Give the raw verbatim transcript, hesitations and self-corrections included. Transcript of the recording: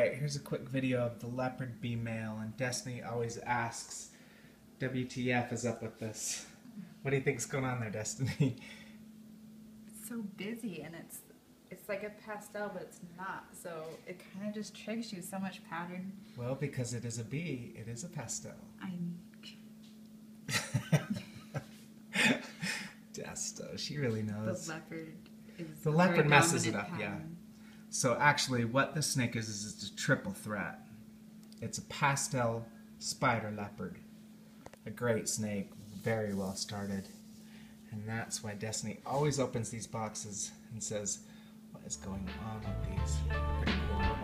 Alright, here's a quick video of the leopard bee male, and Destiny always asks, W T F is up with this? What do you think's going on there, Destiny? It's so busy, and it's it's like a pastel, but it's not, so it kind of just tricks you. So much pattern. Well, because it is a bee, it is a pastel. I'm... Desto, she really knows. The leopard is The a leopard very messes it dominant up, yeah. pattern. So actually what the snake is, is it's a triple threat. It's a pastel spider leopard. A great snake, very well started. And that's why Destiny always opens these boxes and says, what is going on with these? Pretty cool.